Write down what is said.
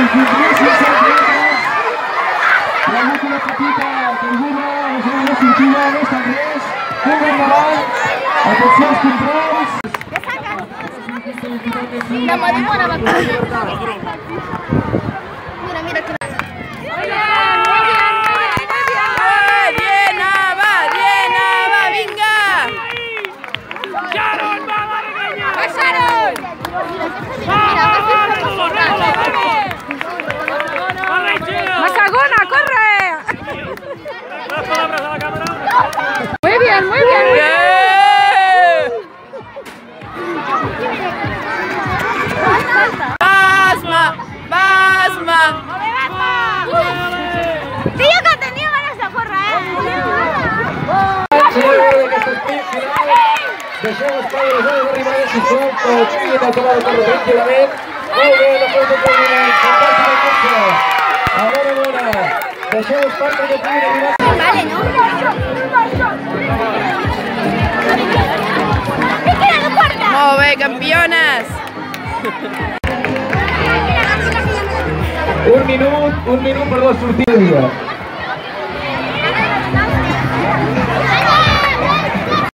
La màquina petita, caiguda, la segona sortida, més en res, un endavant, atenció als controls. La Madimona va a Mira, mira que ¡Masagona, corre! Muy bien, muy bien. ¡Basma! ¡Basma! Tío, que tenía ganas de correr. Deixeu espai a la zona d'arribada, sisplau, que sigui el acabar de córrer tranquil·lament. Molt bé, la foto que viene, fantàstica cursa. Enhorabona. Deixeu espai perquè puguin arribar. Vale, ¿no? Molt bé, campiones! Un minut per la sortida.